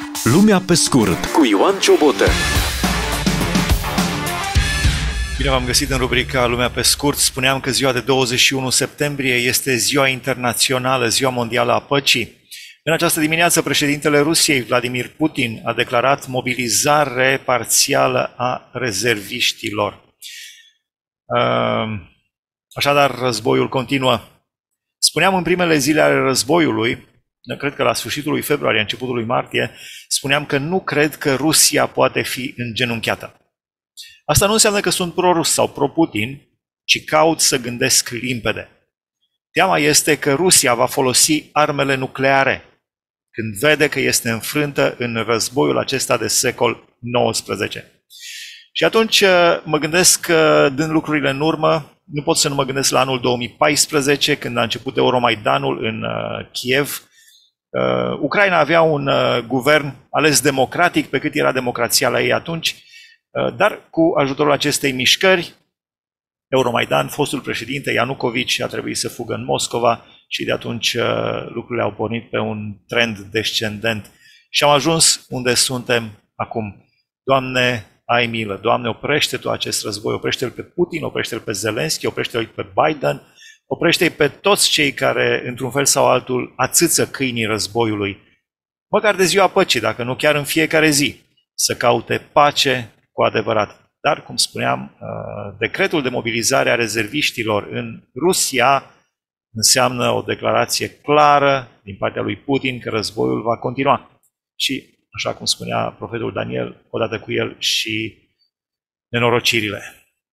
Lumea pe scurt cu Ioan Ciobotă. Bine v-am găsit în rubrica Lumea pe scurt. Spuneam că ziua de 21 septembrie este ziua internațională, ziua mondială a păcii. În această dimineață, președintele Rusiei, Vladimir Putin, a declarat mobilizare parțială a rezerviștilor. Așadar, războiul continuă. Spuneam în primele zile ale războiului, cred că la sfârșitul lui februarie, începutul lui martie, spuneam că nu cred că Rusia poate fi îngenunchiată. Asta nu înseamnă că sunt pro-rus sau pro-Putin, ci caut să gândesc limpede. Teama este că Rusia va folosi armele nucleare când vede că este înfrântă în războiul acesta de secol XIX. Și atunci mă gândesc că, dând lucrurile în urmă, nu pot să nu mă gândesc la anul 2014, când a început Euromaidanul în Kiev. Ucraina avea un guvern ales democratic, pe cât era democrația la ei atunci, dar cu ajutorul acestei mișcări, Euromaidan, fostul președinte Ianucovici a trebuit să fugă în Moscova și de atunci lucrurile au pornit pe un trend descendent și am ajuns unde suntem acum. Doamne, ai milă! Doamne, oprește Tu acest război, oprește-l pe Putin, oprește-l pe Zelenski, oprește-l pe Biden, oprește-i pe toți cei care, într-un fel sau altul, ațâță câinii războiului, măcar de ziua păcii, dacă nu chiar în fiecare zi, să caute pace cu adevărat. Dar, cum spuneam, decretul de mobilizare a rezerviștilor în Rusia înseamnă o declarație clară din partea lui Putin că războiul va continua. Și, așa cum spunea profetul Daniel, odată cu el și nenorocirile.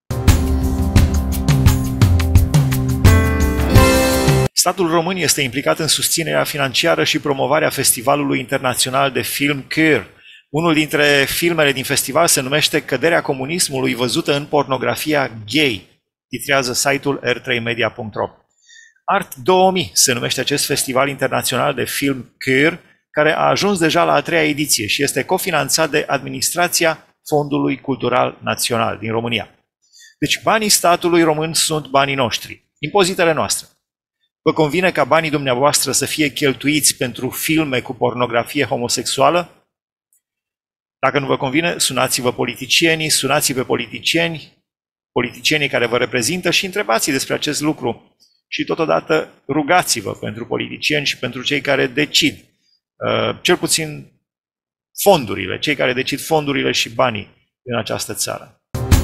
Statul român este implicat în susținerea financiară și promovarea Festivalului Internațional de Film Queer. Unul dintre filmele din festival se numește Căderea comunismului văzută în pornografia gay, titrează site-ul r3media.ro. Art 2000 se numește acest festival internațional de film queer, care a ajuns deja la a 3-a ediție și este cofinanțat de Administrația Fondului Cultural Național din România. Deci banii statului român sunt banii noștri, impozitele noastre. Vă convine ca banii dumneavoastră să fie cheltuiți pentru filme cu pornografie homosexuală? Dacă nu vă convine, sunați-vă politicienii, sunați pe politicienii care vă reprezintă și întrebați despre acest lucru. Și totodată rugați-vă pentru politicieni și pentru cei care decid, cel puțin fondurile, cei care decid fondurile și banii în această țară.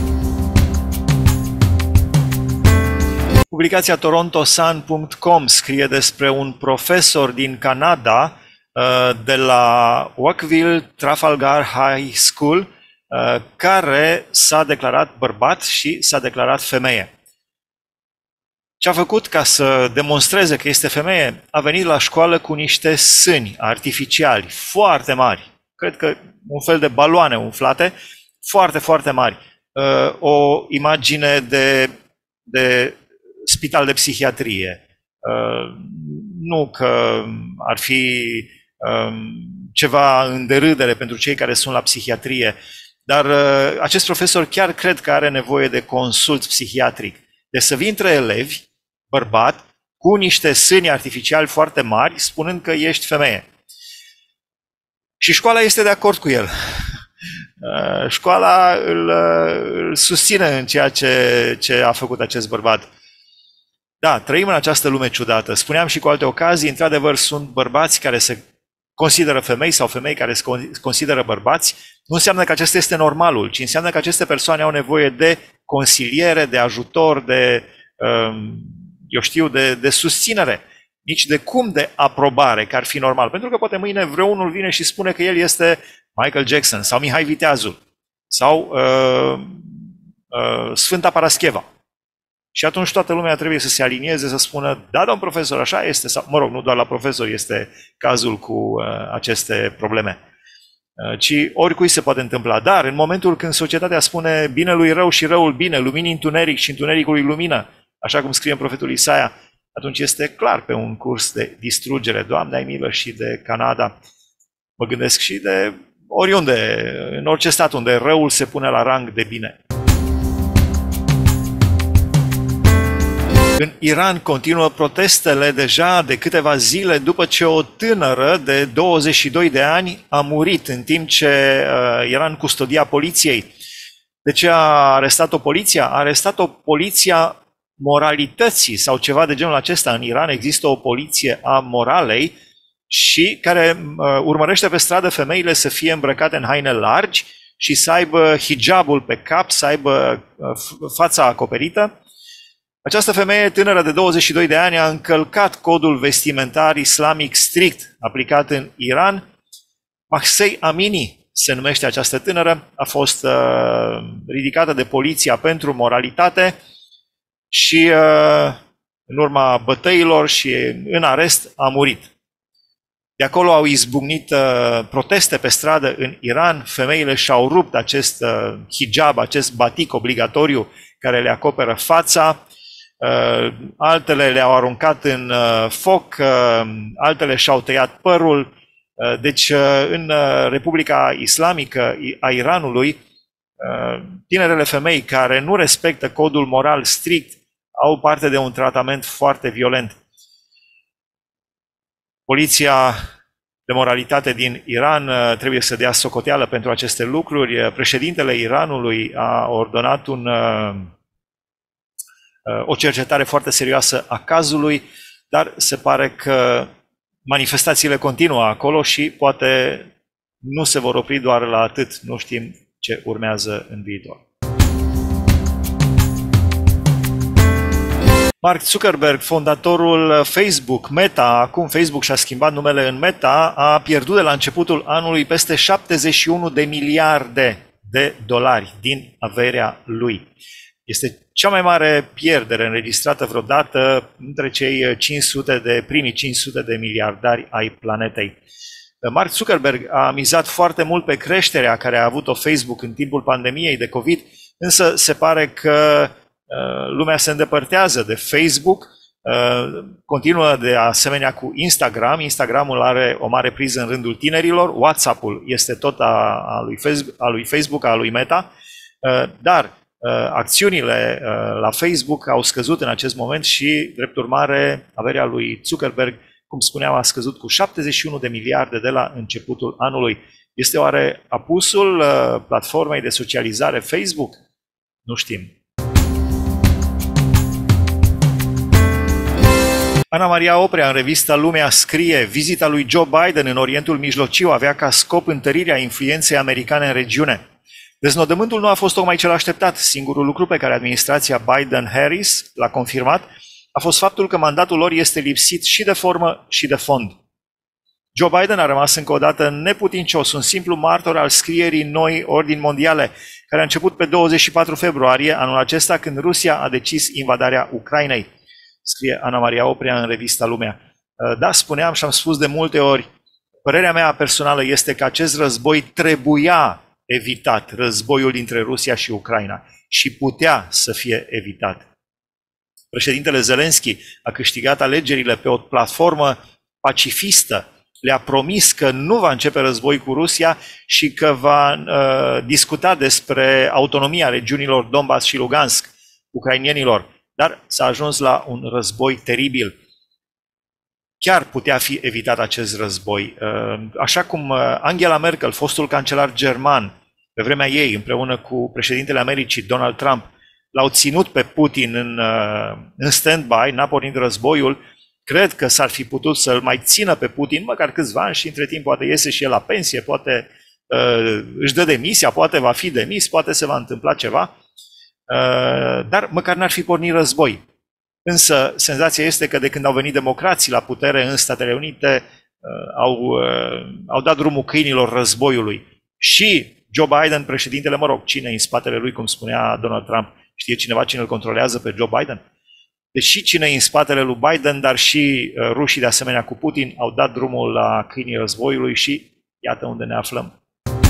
Publicația TorontoSun.com scrie despre un profesor din Canada de la Oakville Trafalgar High School care s-a declarat bărbat și s-a declarat femeie. Ce a făcut ca să demonstreze că este femeie? A venit la școală cu niște sâni artificiali foarte mari, cred că un fel de baloane umflate, foarte, foarte mari. O imagine de spital de psihiatrie. Nu că ar fi ceva în derâdere pentru cei care sunt la psihiatrie, dar acest profesor chiar cred că are nevoie de consult psihiatric. Deci să vii între elevi, bărbat, cu niște sâni artificiali foarte mari, spunând că ești femeie. Și școala este de acord cu el. Școala îl susține în ceea ce a făcut acest bărbat. Da, trăim în această lume ciudată. Spuneam și cu alte ocazii, într-adevăr sunt bărbați care se consideră femei sau femei care se consideră bărbați. Nu înseamnă că acesta este normalul, ci înseamnă că aceste persoane au nevoie de consiliere, de ajutor, de susținere. Nici de cum de aprobare, că ar fi normal. Pentru că poate mâine vreunul vine și spune că el este Michael Jackson sau Mihai Viteazul sau Sfânta Parascheva. Și atunci toată lumea trebuie să se alinieze, să spună, da, domn profesor, așa este. Sau, mă rog, nu doar la profesor este cazul cu aceste probleme, ci oricui se poate întâmpla. Dar în momentul când societatea spune binelui rău și răul bine, luminii întuneric și întunericului lumină, așa cum scrie în profetul Isaia, atunci este clar pe un curs de distrugere. Doamne, ai milă și de Canada. Mă gândesc și de oriunde, în orice stat unde răul se pune la rang de bine. În Iran continuă protestele deja de câteva zile după ce o tânără de 22 de ani a murit în timp ce era în custodia poliției. De ce a arestat-o poliția? A arestat-o poliția moralității sau ceva de genul acesta. În Iran există o poliție a moralei și care urmărește pe stradă femeile să fie îmbrăcate în haine largi și să aibă hijabul pe cap, să aibă fața acoperită. Această femeie tânără de 22 de ani a încălcat codul vestimentar islamic strict aplicat în Iran. Mahsei Amini se numește această tânără, a fost ridicată de poliția pentru moralitate și în urma bătăilor și în arest a murit. De acolo au izbucnit proteste pe stradă în Iran, femeile și-au rupt acest hijab, acest batic obligatoriu care le acoperă fața, altele le-au aruncat în foc, altele și-au tăiat părul. Deci în Republica Islamică a Iranului, tinerele femei care nu respectă codul moral strict au parte de un tratament foarte violent. Poliția de moralitate din Iran trebuie să dea socoteală pentru aceste lucruri. Președintele Iranului a ordonat o cercetare foarte serioasă a cazului, dar se pare că manifestațiile continuă acolo și poate nu se vor opri doar la atât. Nu știm ce urmează în viitor. Mark Zuckerberg, fondatorul Facebook, Meta, acum Facebook și-a schimbat numele în Meta, a pierdut de la începutul anului peste 71 de miliarde de dolari din averea lui. Este cea mai mare pierdere înregistrată vreodată între cei primii 500 de miliardari ai planetei. Mark Zuckerberg a mizat foarte mult pe creșterea care a avut-o Facebook în timpul pandemiei de COVID, însă se pare că lumea se îndepărtează de Facebook, continuă de asemenea cu Instagram. Instagramul are o mare priză în rândul tinerilor, WhatsApp-ul este tot a lui Facebook, a lui Meta, dar acțiunile la Facebook au scăzut în acest moment și, drept urmare, averea lui Zuckerberg, cum spuneam, a scăzut cu 71 de miliarde de la începutul anului. Este oare apusul platformei de socializare Facebook? Nu știm. Ana Maria Oprea, în revista Lumea, scrie: vizita lui Joe Biden în Orientul Mijlociu avea ca scop întărirea influenței americane în regiune. Deznodământul nu a fost tocmai cel așteptat. Singurul lucru pe care administrația Biden-Harris l-a confirmat a fost faptul că mandatul lor este lipsit și de formă și de fond. Joe Biden a rămas încă o dată neputincios, un simplu martor al scrierii noi ordini mondiale, care a început pe 24 februarie anul acesta, când Rusia a decis invadarea Ucrainei. Scrie Ana Maria Oprea în revista Lumea. Da, spuneam și am spus de multe ori, părerea mea personală este că acest război trebuia evitat, războiul dintre Rusia și Ucraina, și putea să fie evitat. Președintele Zelensky a câștigat alegerile pe o platformă pacifistă, le-a promis că nu va începe război cu Rusia și că va discuta despre autonomia regiunilor Donbass și Lugansk ucrainienilor, dar s-a ajuns la un război teribil. Chiar putea fi evitat acest război. Așa cum Angela Merkel, fostul cancelar german, pe vremea ei, împreună cu președintele Americii, Donald Trump, l-au ținut pe Putin în stand-by, n-a pornit războiul. Cred că s-ar fi putut să-l mai țină pe Putin măcar câțiva ani și între timp poate iese și el la pensie, poate își dă demisia, poate va fi demis, poate se va întâmpla ceva, dar măcar n-ar fi pornit război. Însă senzația este că de când au venit democrații la putere în Statele Unite, au dat drumul câinilor războiului. Și Joe Biden, președintele, cine e în spatele lui, cum spunea Donald Trump, știe cineva cine îl controlează pe Joe Biden? Deci și cine e în spatele lui Biden, dar și rușii de asemenea cu Putin au dat drumul la câinii războiului și iată unde ne aflăm.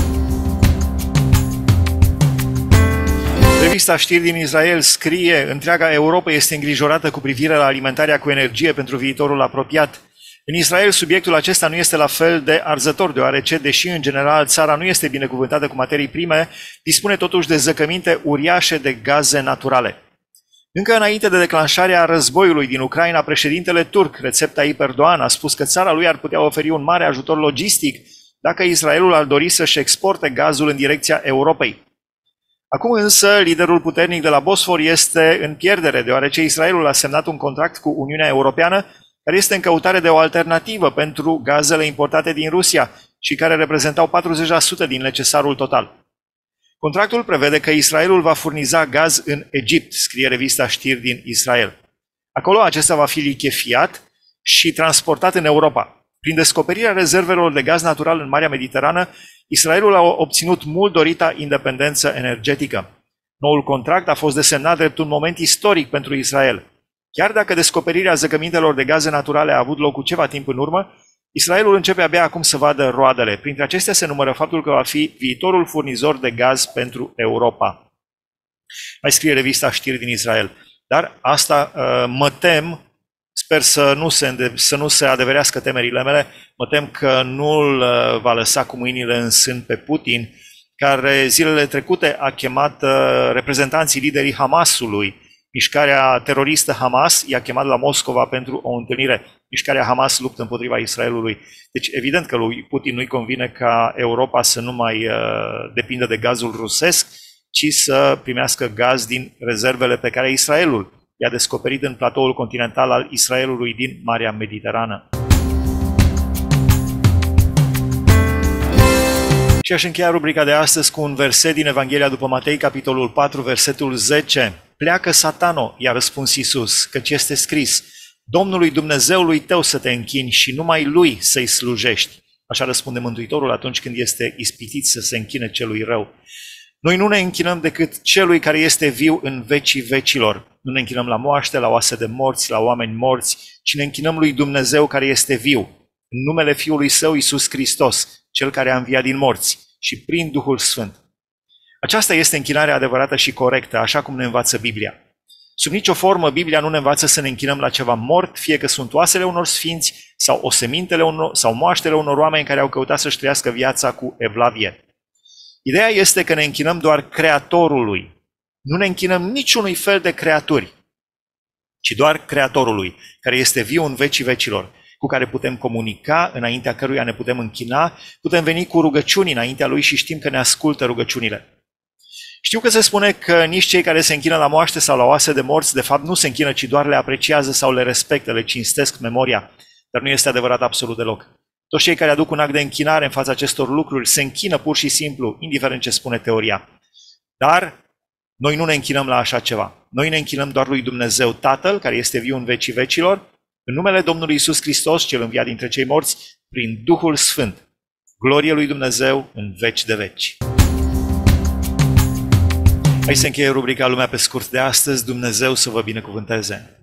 Revista Știri din Israel scrie: întreaga Europa este îngrijorată cu privire la alimentarea cu energie pentru viitorul apropiat. În Israel, subiectul acesta nu este la fel de arzător, deoarece, deși în general țara nu este binecuvântată cu materii prime, dispune totuși de zăcăminte uriașe de gaze naturale. Încă înainte de declanșarea războiului din Ucraina, președintele turc Recep Tayyip Erdogan a spus că țara lui ar putea oferi un mare ajutor logistic dacă Israelul ar dori să-și exporte gazul în direcția Europei. Acum însă, liderul puternic de la Bosfor este în pierdere, deoarece Israelul a semnat un contract cu Uniunea Europeană care este în căutare de o alternativă pentru gazele importate din Rusia și care reprezentau 40% din necesarul total. Contractul prevede că Israelul va furniza gaz în Egipt, scrie revista Știri din Israel. Acolo acesta va fi lichefiat și transportat în Europa. Prin descoperirea rezervelor de gaz natural în Marea Mediterană, Israelul a obținut mult dorita independență energetică. Noul contract a fost desemnat drept un moment istoric pentru Israel. Chiar dacă descoperirea zăcămintelor de gaze naturale a avut loc cu ceva timp în urmă, Israelul începe abia acum să vadă roadele. Printre acestea se numără faptul că va fi viitorul furnizor de gaz pentru Europa. Mai scrie revista Știri din Israel. Dar asta mă tem, sper să nu se adeverească temerile mele, mă tem că nu-l va lăsa cu mâinile în sân pe Putin, care zilele trecute a chemat reprezentanții liderii Hamasului. Mișcarea teroristă Hamas i-a chemat la Moscova pentru o întâlnire. Mișcarea Hamas luptă împotriva Israelului. Deci evident că lui Putin nu-i convine ca Europa să nu mai depindă de gazul rusesc, ci să primească gaz din rezervele pe care Israelul i-a descoperit în platoul continental al Israelului din Marea Mediterană. Și aș încheia rubrica de astăzi cu un verset din Evanghelia după Matei, capitolul 4, versetul 10. Pleacă, Satano, i-a răspuns Iisus, căci este scris, Domnului Dumnezeului tău să te închini și numai Lui să-i slujești. Așa răspunde Mântuitorul atunci când este ispitit să se închine celui rău. Noi nu ne închinăm decât celui care este viu în vecii vecilor. Nu ne închinăm la moaște, la oase de morți, la oameni morți, ci ne închinăm lui Dumnezeu care este viu, în numele Fiului Său Iisus Hristos, Cel care a înviat din morți și prin Duhul Sfânt. Aceasta este închinarea adevărată și corectă, așa cum ne învață Biblia. Sub nicio formă, Biblia nu ne învață să ne închinăm la ceva mort, fie că sunt oasele unor sfinți sau osemintele sau moaștele unor oameni care au căutat să-și trăiască viața cu evlavie. Ideea este că ne închinăm doar Creatorului. Nu ne închinăm niciunui fel de creaturi, ci doar Creatorului, care este viu în vecii vecilor, cu care putem comunica, înaintea căruia ne putem închina, putem veni cu rugăciuni înaintea Lui și știm că ne ascultă rugăciunile. Știu că se spune că nici cei care se închină la moaște sau la oase de morți, de fapt nu se închină, ci doar le apreciază sau le respectă, le cinstesc memoria, dar nu este adevărat absolut deloc. Toți cei care aduc un act de închinare în fața acestor lucruri se închină pur și simplu, indiferent ce spune teoria. Dar noi nu ne închinăm la așa ceva. Noi ne închinăm doar lui Dumnezeu Tatăl, care este viu în vecii vecilor, în numele Domnului Iisus Hristos, Cel înviat dintre cei morți, prin Duhul Sfânt. Glorie lui Dumnezeu în veci de veci. Aici se încheie rubrica Lumea pe scurt de astăzi. Dumnezeu să vă binecuvânteze!